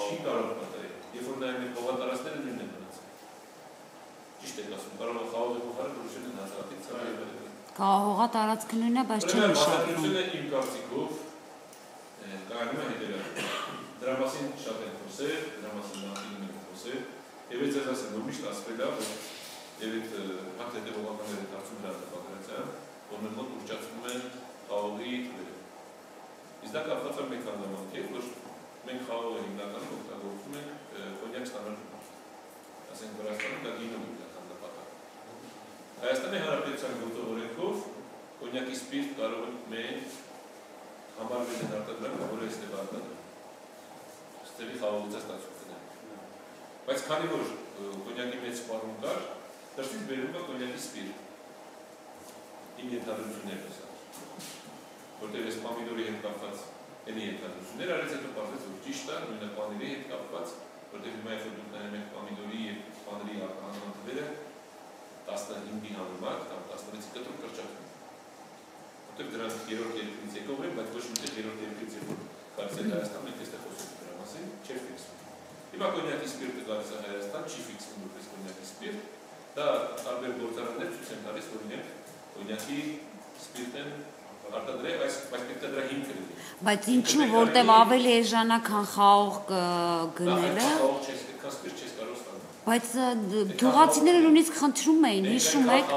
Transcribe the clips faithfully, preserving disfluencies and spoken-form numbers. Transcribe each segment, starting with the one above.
չի կարող կատարել։ Երբ որ նայում եք հողատարածքները նույնն է մնացել։ Ճիշտ եք ասում, կարող է խաղողի փոխարեն որոշել են հազարատից ծառայել։ Հողատարածքը նույնն է, բայց չի մշակվում։ Ուրեմն իմ կարծիքով կայանում է հետևյալը։ Դրա մասին շատ են խոսել, դրա մասին նախին ենք խոսել, եւ ես ձեզ ասեմ, որ միշտ ասվել է, որ եւ այդ հատ հետևողականները դարձում դրա պատկերացիան, որ մենք մոտ ուշադրում են խաղողի թվերը։ Իսկ դա կապված է մեկ հանգամանքի հետ, որ մենք խաղողը հիմնականում օգտագործում ենք կոնյակ ստանալու։ Ասենք Վրաստանում դա գինու հիմնական նպատակը։ Հայաստանի Հանրապետության գոտու օրենքով կոնյակի սպիրտ կարող են մենք համարվել են արտադրական, որը այստեղ արտադրում։ Ստեղի խաղողից է ստացվում է։ Բայց քանի որ կոնյակի մեծ սպառում կար, դրսից բերում է կոնյակի սպիրտ։ Իմ ենթադրություններն է սա։ Որտեղ ես պամիդորի հետ կապված էլի ենթադրություններ արեց, հետո պարզեց, որ ճիշտ է, նույնը պաների հետ կապված, որտեղ հիմա երբ դուք նայում եք պամիդորի եւ պաների արտահանման թվերը տասնհինգի համեմատ կամ տասնվեցի կտրուկ կրճատվում։ Որտեղ դրանք երրորդ երկրից եկող են, բայց ոչ միտեղ երրորդ երկրից եկող գալիս է Հայաստան, մենք այստեղ խոսում ենք դրա մասին, չէր ֆիքսվում։ Հիմա կոնյակի սպիրտը գալիս է Հայաստան, չի ֆիքսվում որպես կոնյակի սպիրտ, դա տարբեր գործարաններ ցույց են տալիս, որ իրենք կոնյակի սպիրտ են արտադրել, այս բայց պետք է դրա հիմքը լինի։ Բայց ինչու, որտեղ ավելի էժանակ քան խաղող գնելը։ Խաղող չես, այդքան սպիրտ չես կարող ստանալ։ Բայց գյուղացիները նույնիսկ խնդրում էին, հիշում եք։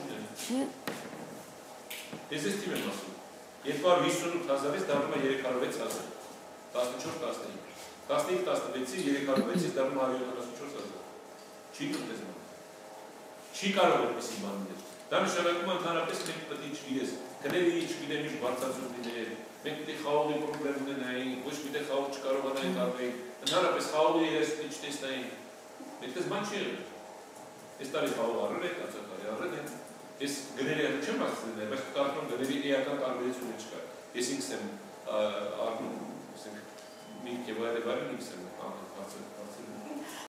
Ես ես թիմ եմ ասում, երկու հարյուր հիսունութ հազարից դառնում է երեք հարյուր վեց հազար, տասնչորս տասնհինգ, տասնհինգ տասնվեցից երեք հարյուր վեցից դառնում է հարյուր յոթանասունչորս հազար, չի տնտեսման, չի կարող այդպիսի բաներ, դա նշանակում է ընդհանրապես մենք պետք է չգիտես, գների չգիտեմ ինչ բարձրացում լինել, մենք պետք է խաղողի պրոբլեմ ունենայինք, ոչ պետք է խաղող չկարողանայինք առնել, ընդհանրապես խաղողի երեսն չտեսնայինք, այդպես բան չի եղել, այս տարի խաղող առել եք, անցած տարի առել եք, ես գների հետ չեմ ասել, բայց կարծում գների էական տարբերություն չկա։ Ես ինքս եմ առնում, ասենք, մինք եւ այլ այլ ինքս եմ